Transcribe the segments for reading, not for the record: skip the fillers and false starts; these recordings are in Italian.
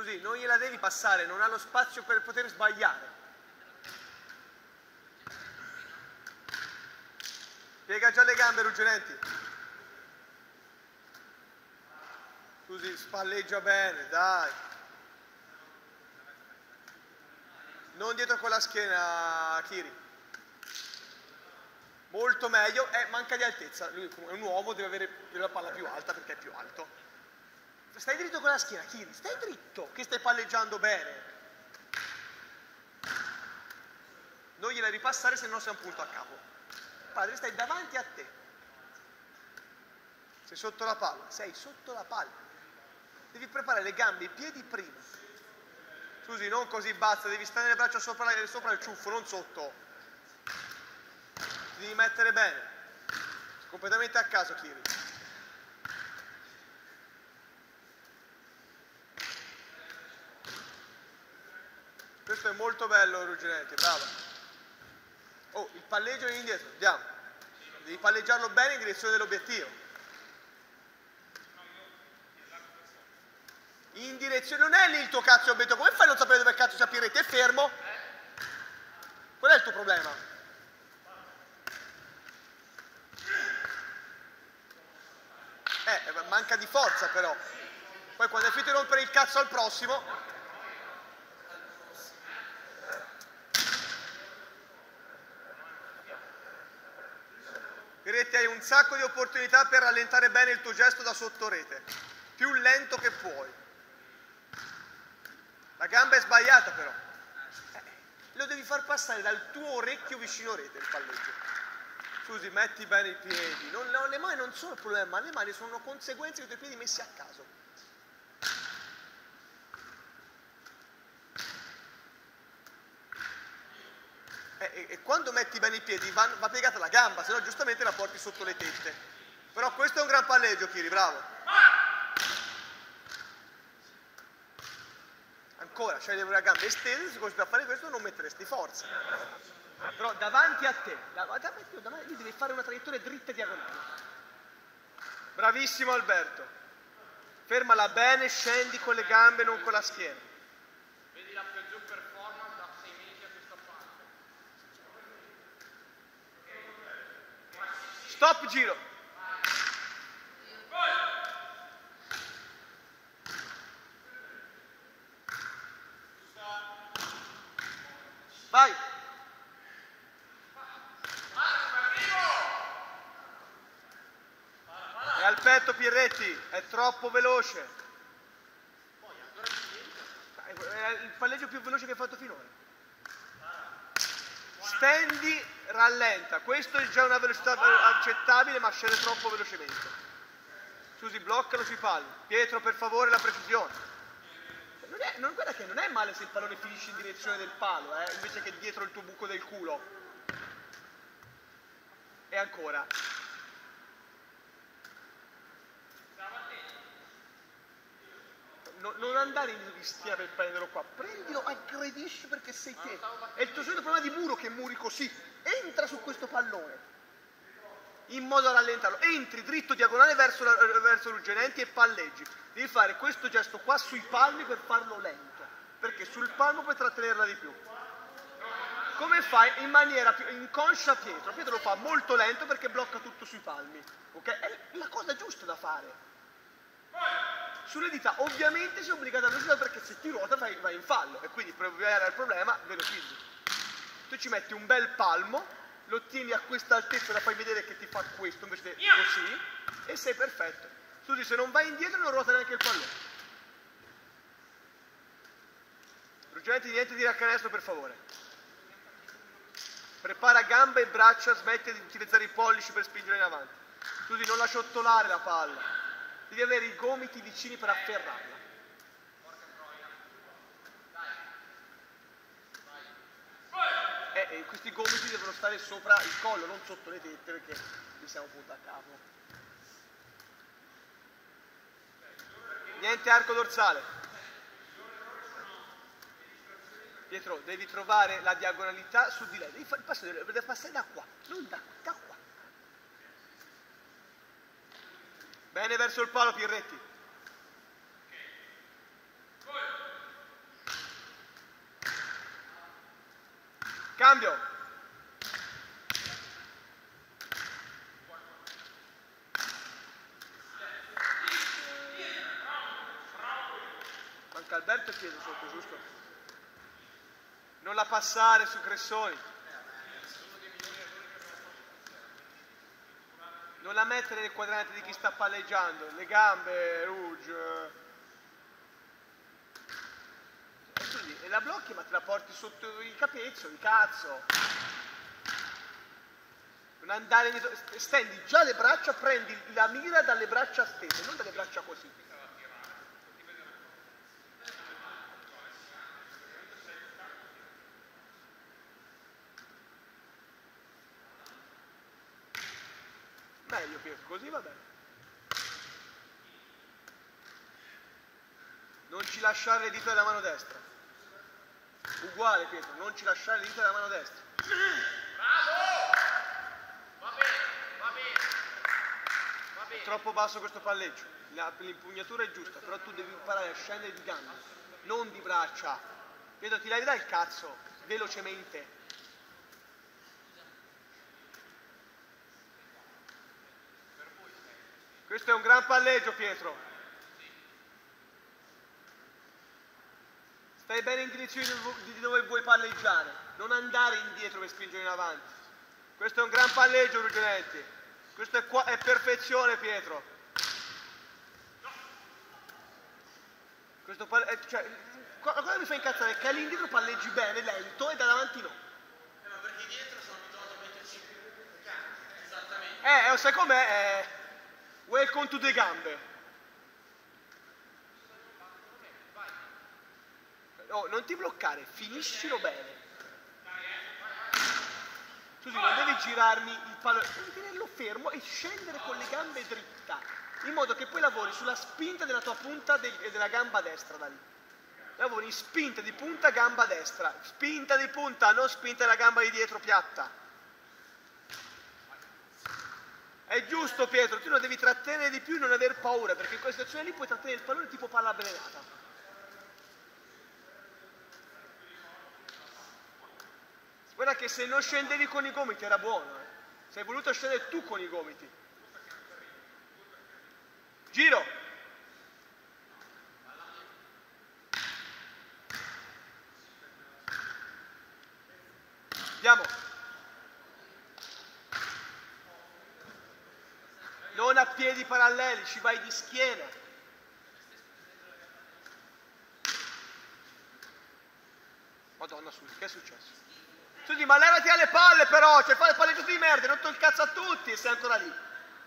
Così, non gliela devi passare, non ha lo spazio per poter sbagliare. Piega già le gambe, Ruggianenti. Così, spalleggia bene, dai. Non dietro con la schiena, Kiri. Molto meglio, manca di altezza. Lui è un uomo, deve avere la palla più alta perché è più alto. Stai dritto con la schiena, Kiri, stai dritto, che stai palleggiando bene. Non gliela ripassare, se no sei un punto a capo. Padre, stai davanti a te. Sei sotto la palla, sei sotto la palla. Devi preparare le gambe, i piedi prima. Scusi, non così basta, devi stare le braccia sopra il ciuffo, non sotto. Ti devi mettere bene. Completamente a caso, Kiri. Questo è molto bello, Ruggianenti, bravo. Oh, il palleggio è indietro, andiamo. Devi palleggiarlo bene in direzione dell'obiettivo. In direzione, non è lì il tuo cazzo obiettivo. Come fai a non sapere dove cazzo sia Pierretti? È fermo? Qual è il tuo problema? Manca di forza però. Poi quando è finito di rompere il cazzo al prossimo. Pierretti, hai un sacco di opportunità per rallentare bene il tuo gesto da sotto rete. Più lento che puoi. La gamba è sbagliata però. Lo devi far passare dal tuo orecchio vicino rete il palleggio. Scusi, metti bene i piedi. Le mani non sono il problema, le mani sono conseguenze dei tuoi piedi messi a caso. E quando metti bene i piedi va piegata la gamba, se no giustamente la porti sotto le tette. Però questo è un gran palleggio, Kiri, bravo. Ancora, c'hai le gambe estese, se così da fare questo non metteresti forza. Però davanti a te, lì devi fare una traiettoria dritta e diagonale. Bravissimo Alberto. Fermala bene, scendi con le gambe, non con la schiena. Vedi la peggior performance da 6 mesi a questa parte. Stop, giro. Vai. È al petto Pierretti, è troppo veloce. È il palleggio più veloce che hai fatto finora. Stendi, rallenta. Questo è già una velocità accettabile, ma scende troppo velocemente. Scusi, bloccalo sui pali. Pietro, per favore, la precisione. Guarda che non è male se il pallone finisce in direzione del palo, invece che dietro il tuo buco del culo. E ancora. Non andare in ristia per prenderlo qua, prendilo, aggredisci perché sei te. È il tuo solito problema di muro che muri così. Entra su questo pallone in modo da rallentarlo. Entri dritto diagonale verso Ruggianenti e palleggi. Devi fare questo gesto qua sui palmi per farlo lento, perché sul palmo puoi trattenerla di più. Come fai? In maniera più inconscia Pietro. Pietro lo fa molto lento perché blocca tutto sui palmi. Ok? È la cosa giusta da fare. Sulle dita ovviamente sei obbligato a velocizzare perché se ti ruota vai in fallo e quindi per ovviare al problema velocizzi. Tu ci metti un bel palmo, lo tieni a questa altezza da fai vedere che ti fa questo invece di così e sei perfetto. Scusi, se non vai indietro non ruota neanche il pallone. Ruggianenti, niente di canestro per favore. Prepara gambe e braccia, smette di utilizzare i pollici per spingere in avanti. Scusi, non la sciottolare la palla. Devi avere i gomiti vicini per afferrarla. E questi gomiti devono stare sopra il collo, non sotto le tette perché li siamo punta a capo. Niente arco dorsale. Pietro, devi trovare la diagonalità su di lei. Deve passare da qua, non da qua. Bene verso il palo Pierretti. Alberto e Pietro sotto, giusto? Non la passare su Cressoni. Non la mettere nel quadrante di chi sta palleggiando. Le gambe, Rouge. E la blocchi ma te la porti sotto il capezzolo, il cazzo. Non andare indietro, stendi già le braccia, prendi la mira dalle braccia stese, non dalle braccia così. Meglio Pietro, così va bene. Non ci lasciare le dita della mano destra. Uguale Pietro, non ci lasciare le dita della mano destra. Bravo! Va bene, va bene. Va bene. È troppo basso questo palleggio. L'impugnatura è giusta, però tu devi imparare a scendere di gambe, non di braccia. Pietro, ti dai il cazzo, velocemente. Questo è un gran palleggio, Pietro. Stai bene in direzione di dove vuoi palleggiare, non andare indietro per spingere in avanti. Questo è un gran palleggio, Ruggionetti. Questo è perfezione, Pietro. Questo cioè, cosa mi fa incazzare? Che all'indietro palleggi bene, lento, e da davanti no. Ma perché dietro sono abituato a metterci esattamente. Sai com'è? Welcome to the gambe. Oh, non ti bloccare, finiscilo bene. Scusi, non devi girarmi il pallone, devi tenerlo fermo e scendere con le gambe dritta, in modo che poi lavori sulla spinta della tua punta della gamba destra da lì. Lavori in spinta di punta, gamba destra, spinta di punta, non spinta della gamba di dietro piatta. È giusto Pietro, tu non devi trattenere di più e non aver paura, perché in questa situazione lì puoi trattenere il pallone tipo palla avvelenata. Guarda che se non scendevi con i gomiti era buono, eh. Sei voluto scendere tu con i gomiti. Giro. Andiamo. Non a piedi paralleli, ci vai di schiena. Madonna, Susi, che è successo? Susi, ma levati alle palle però, cioè fai il palleggio di merda, hai rotto il cazzo a tutti e sei ancora lì.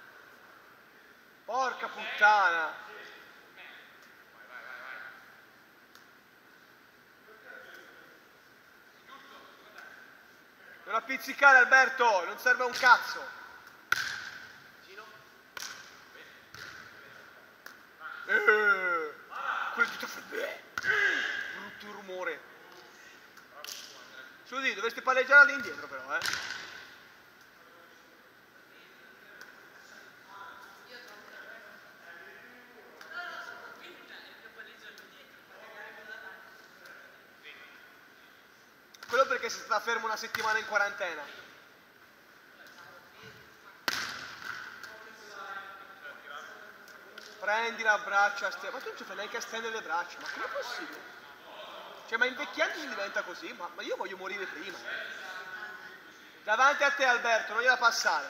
Porca puttana. Non appizzicare Alberto, non serve a un cazzo. Quello di brutto rumore. Susi, dovresti palleggiare all'indietro però, Quello perché si sta fermo una settimana in quarantena. Prendi la braccia, ma tu non ci fai neanche a stendere le braccia, ma com'è possibile? Cioè, ma invecchiando si diventa così? Ma io voglio morire prima. Davanti a te Alberto, non gliela passare.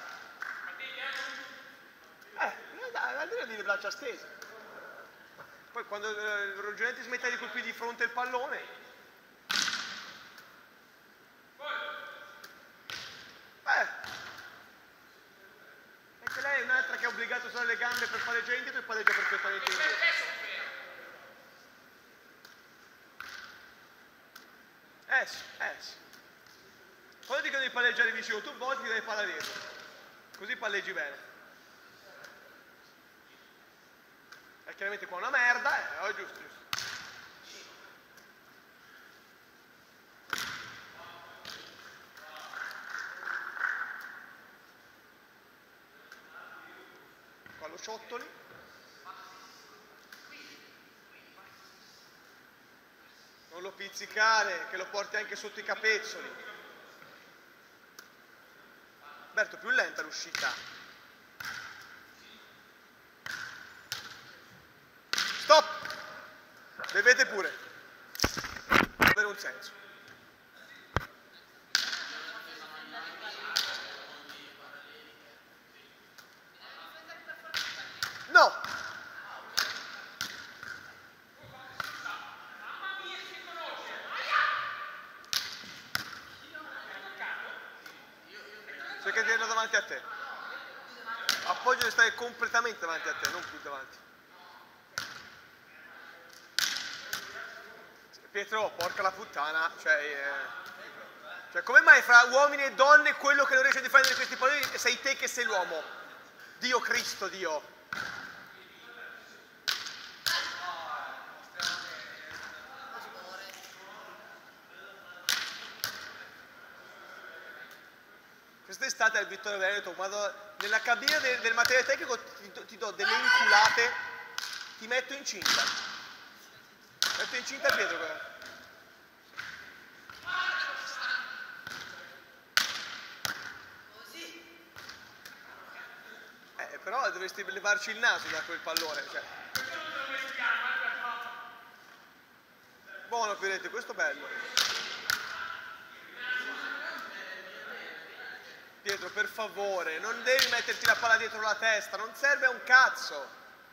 Dai, le braccia stese. Poi quando il Ruggionetti smette di colpire di fronte il pallone. Anche lei è un'altra che è obbligata a usare le gambe per palleggiare indietro e palleggia perfettamente indietro. Sì. Quando dicono di palleggiare vicino, tu volti e dai palla dietro. Così palleggi bene. E chiaramente qua una merda, giusto. Qua lo ciottoli. Non lo pizzicare, che lo porti anche sotto i capezzoli. Alberto, più lenta l'uscita. Stop! Bevete pure. davanti a te. Appoggio deve stare completamente davanti a te, non più davanti. Pietro, porca la puttana, cioè come mai fra uomini e donne quello che non riesce a difendere questi palloni sei te che sei l'uomo? Dio Cristo, Dio. Quest'estate al Vittorio Veneto, nella cabina del materiale tecnico ti do delle inculate, ti metto incinta. Metto incinta Pietro quella. Però dovresti levarci il naso da quel pallone, cioè. Buono Piretti, questo bello. Pietro, per favore, non devi metterti la palla dietro la testa, non serve a un cazzo.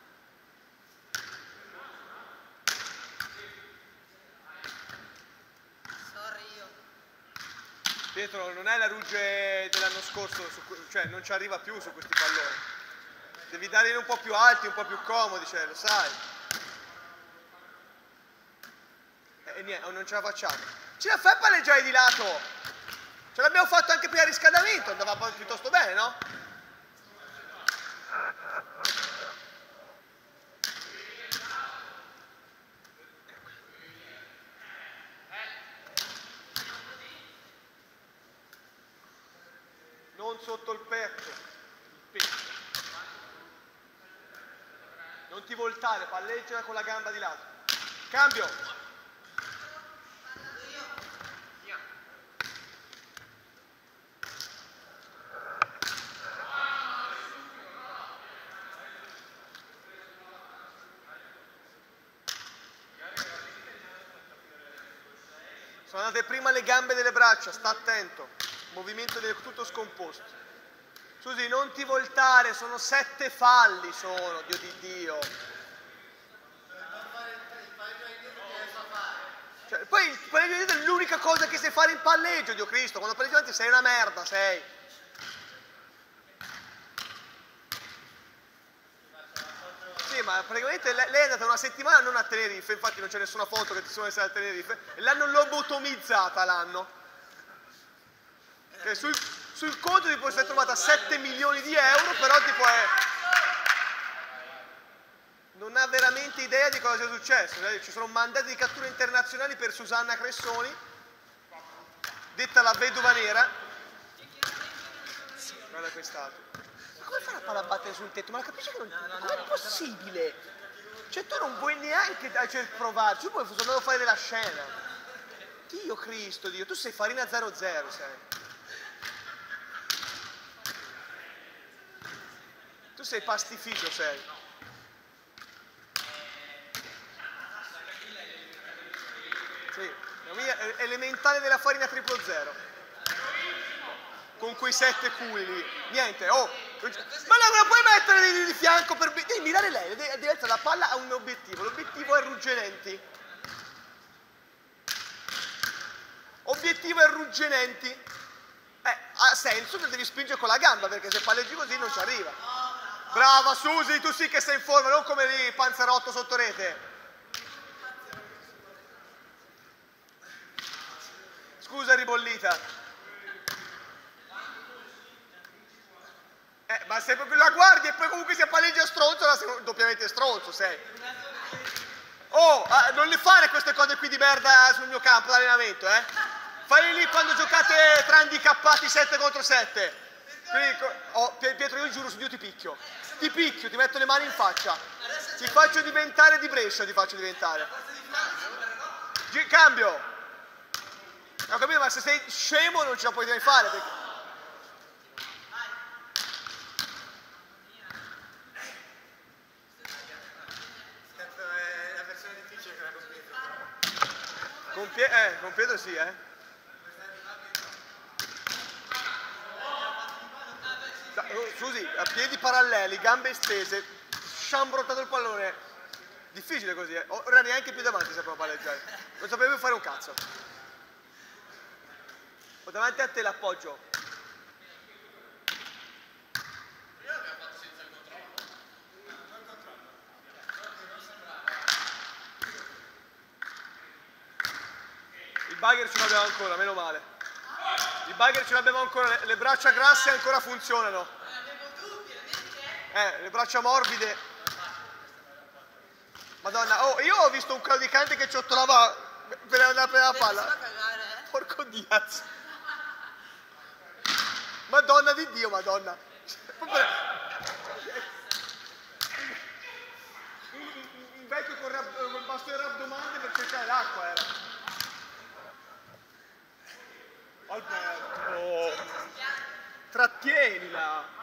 Pietro, non è la Ruge dell'anno scorso, cioè non ci arriva più su questi palloni. Devi darli un po' più alti, un po' più comodi, cioè, lo sai. E niente, non ce la facciamo. Ce la fai a palleggiare di lato? Ce l'abbiamo fatto anche prima del riscaldamento, andava piuttosto bene, no? Non sotto il petto. Non ti voltare, palleggia con la gamba di lato. Cambio. Sono andate prima le gambe delle braccia, sta attento. Movimento tutto scomposto. Susi, non ti voltare, sono 7 falli sono, Dio di Dio. Cioè, poi il palleggio di dietro è l'unica cosa che sai fare in palleggio, Dio Cristo. Quando palleggi avanti sei una merda, sei. Sì, ma praticamente lei è andata una settimana non a Tenerife, infatti non c'è nessuna foto che ti sono essere a Tenerife, e l'hanno lobotomizzata l'anno. Che sul conto ti può essere trovata 7 milioni di euro, però tipo non ha veramente idea di cosa sia successo. Ci sono mandati di cattura internazionali per Susanna Cressoni, detta la vedova nera. Guarda quest'altro. Ma come fa la palla a battere sul tetto? Ma la capisci che non... Com'è possibile? Cioè tu non vuoi neanche provarci, tu poi sei andato a fare della scena. Dio Cristo, Dio, tu sei farina 00, sei. Tu sei pastificio, sei. Sì, la mia è elementare della farina 000. Con quei 7 culi lì. Niente, oh. Ma non la puoi mettere di fianco per... Devi mirare lei, devi alzare la palla a un obiettivo. L'obiettivo è Ruggenenti. Obiettivo è Ruggenenti. Ha senso che devi spingere con la gamba, perché se palleggi così non ci arriva. Brava Susi, tu sì che sei in forma, non come lì Panzerotto sotto rete. Scusa ribollita. Ma se proprio la guardi e poi comunque se palleggia stronzo, sei doppiamente stronzo, sei. Oh, non le fare queste cose qui di merda sul mio campo d'allenamento, eh? Fai lì quando giocate tra handicappati 7 contro 7. Oh, Pietro, io giuro su Dio ti picchio, ti metto le mani in faccia, ti faccio diventare di Brescia, ti faccio diventare. Cambio. Ho capito, ma se sei scemo non ce la puoi mai fare. Perché... È la versione difficile che la compiete. Con Pietro sì, Susi, a piedi paralleli, gambe estese, sciambrottato il pallone. Difficile così, Ora neanche più davanti sappiamo palleggiare. Non sapevo più fare un cazzo. Ho davanti a te l'appoggio. bugger ce l'abbiamo ancora, meno male. I bugger ce l'abbiamo ancora, le braccia grasse ancora funzionano. Le braccia morbide. Madonna, oh, io ho visto un claudicante che ciottolava per andare a prendere la palla. Porco diaz. Madonna di Dio, Madonna. Un vecchio con il bastone rabdomante per cercare l'acqua era. Alberto, trattienila.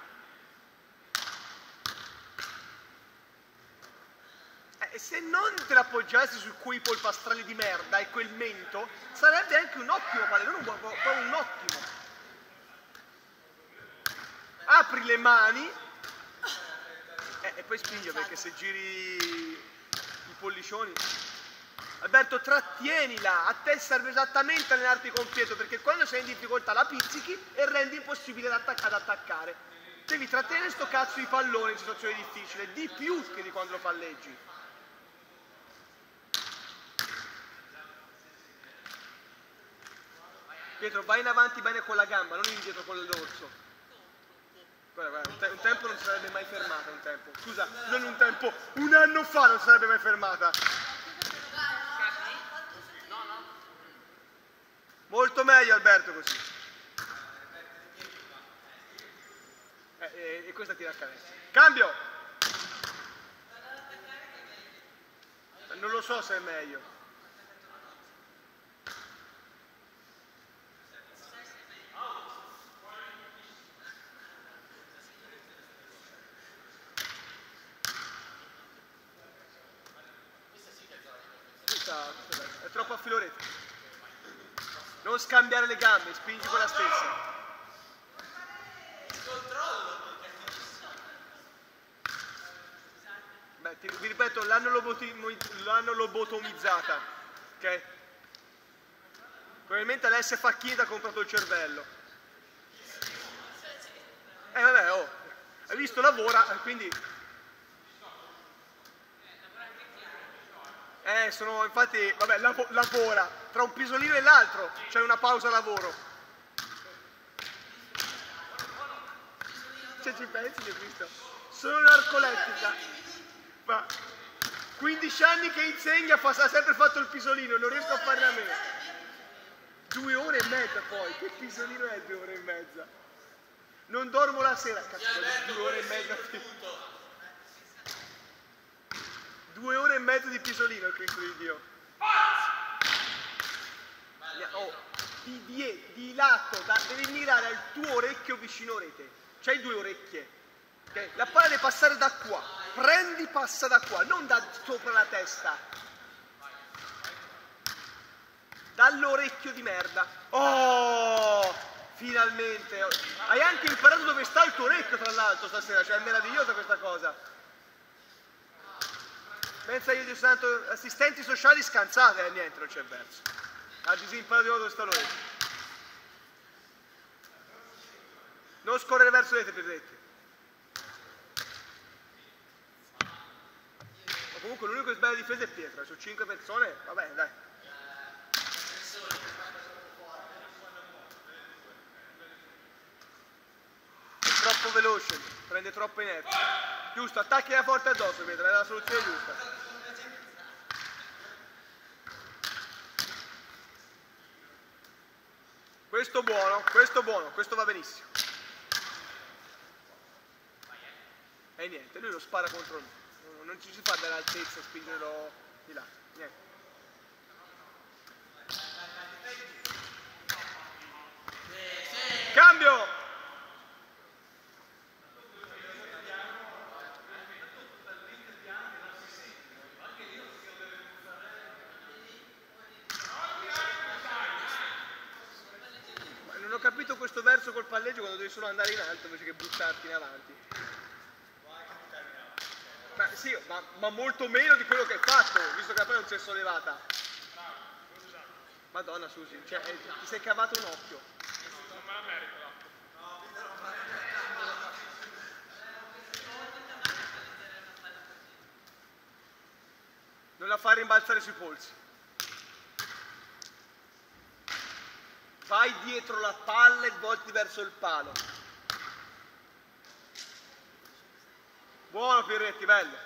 Se non te l'appoggiassi su quei polpastrelli di merda e quel mento, sarebbe anche un ottimo palle, non un ottimo. Apri le mani e poi spingi, perché se giri i pollicioni... Alberto, trattienila, a te serve esattamente allenarti con Pietro, perché quando sei in difficoltà la pizzichi e rendi impossibile ad attaccare. Devi trattenere sto cazzo di pallone in situazioni difficili, di più che di quando lo palleggi. Pietro, vai in avanti bene con la gamba, non indietro con il dorso. Guarda, un tempo non si sarebbe mai fermata, un tempo. Scusa, non un tempo, un anno fa non si sarebbe mai fermata. Molto meglio, Alberto, così. E questa tira a canestro. Cambio! Non lo so se è meglio. È troppo a filoretto. Non scambiare le gambe, spingi con la stessa. Beh, vi ripeto, l'hanno lobotomizzata, ok? Probabilmente l'S Facchini ha comprato il cervello. Vabbè, oh, hai visto, lavora, quindi... infatti, vabbè, lavora. Tra un pisolino e l'altro c'è una pausa lavoro. Se ci pensi, che visto? Sono narcolettica. Ma 15 anni che insegna, ha sempre fatto il pisolino, non riesco a farne a meno. 2 ore e mezza poi. Che pisolino è 2 ore e mezza? Non dormo la sera. Cazzo, 2 ore e mezza. 2 ore e mezzo di pisolino, Cristo di Dio. Oh, di lato, devi mirare al tuo orecchio vicino rete. C'hai 2 orecchie. Okay? La palla deve passare da qua. Prendi, passa da qua, non da sopra la testa. Dall'orecchio di merda. Oh, finalmente. Hai anche imparato dove sta il tuo orecchio, tra l'altro, stasera. Cioè, è meravigliosa questa cosa. Pensa io di santo, assistenti sociali scansate, niente, non c'è verso. Ha disimparato dove sta l'orecchio. Non scorrere verso le benedetti. Ma comunque l'unico che sbaglia la difesa è Pietro, su 5 persone, vabbè, dai. È troppo veloce, prende troppa inerzia. Giusto, attacchi la forte addosso, Pietro, è la soluzione giusta. Questo buono, questo va benissimo. E niente, lui lo spara contro lui. Non ci si fa dall'altezza spingerlo di là. Niente. Cambio! Non ho capito questo verso col palleggio quando devi solo andare in alto invece che buttarti in avanti. Ma sì, ma molto meno di quello che hai fatto, visto che la palla non si è sollevata. Madonna Susi, cioè ti sei cavato un occhio. Non me la merito l'acqua. Non la fai rimbalzare sui polsi. vai dietro la palla e volti verso il palo. Buono Pierretti, bello.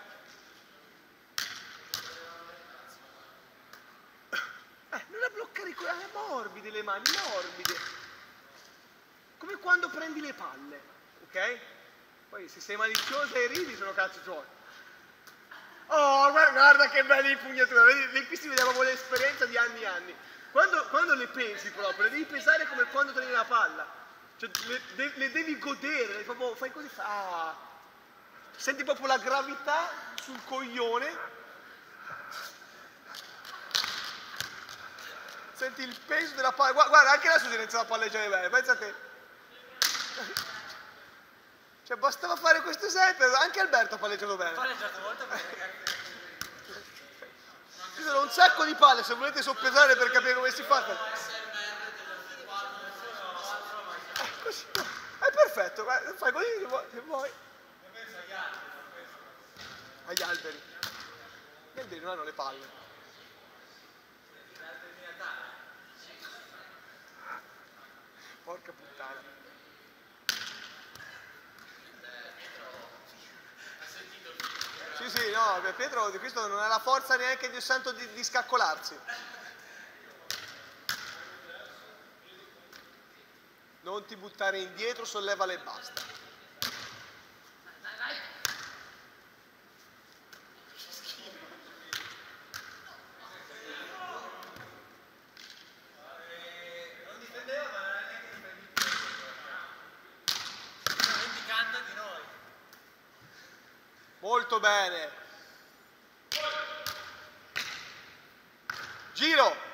Non la bloccare, morbide le mani, morbide. Come quando prendi le palle, ok? Poi se sei malizioso e ridi sono cazzi tuoi. Oh, guarda che bella impugnatura, vedi, qui si vede proprio l'esperienza di anni e anni. Quando le pensi proprio, le devi pensare come quando prendi la palla. Cioè, le devi godere, proprio, fai così, senti proprio la gravità sul coglione. Senti il peso della palla. Guarda, anche adesso si è iniziato a palleggiare bene, pensa a te. Cioè, bastava fare questo esempio, anche Alberto ha palleggiato bene. Ha palleggiato molto bene. Ci sono un sacco di palle, se volete soppesare per capire come si fa. Così, è perfetto, fai così se vuoi. Agli alberi. Gli alberi non hanno le palle. Porca puttana. Sì, no, Pietro di questo non ha la forza neanche Dio santo di scaccolarsi. Non ti buttare indietro, sollevale e basta. Non difendeva, ma non era neanche difendibile. Sta indicando di noi. Molto bene. Giro.